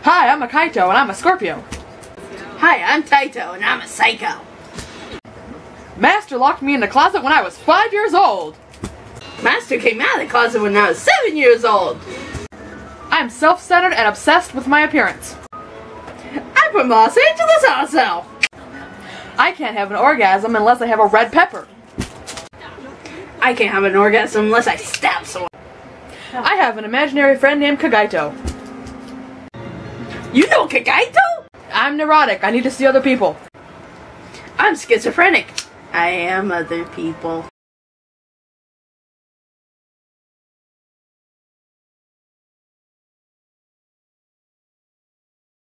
Hi, I'm a Kaito, and I'm a Scorpio. Hi, I'm Taito, and I'm a psycho. Master locked me in the closet when I was 5 years old. Master came out of the closet when I was 7 years old. I'm self-centered and obsessed with my appearance. I'm from Los Angeles also. I can't have an orgasm unless I have a red pepper. I can't have an orgasm unless I stab someone. I have an imaginary friend named Kagaito. You know Kagaito? I'm neurotic. I need to see other people. I'm schizophrenic. I am other people.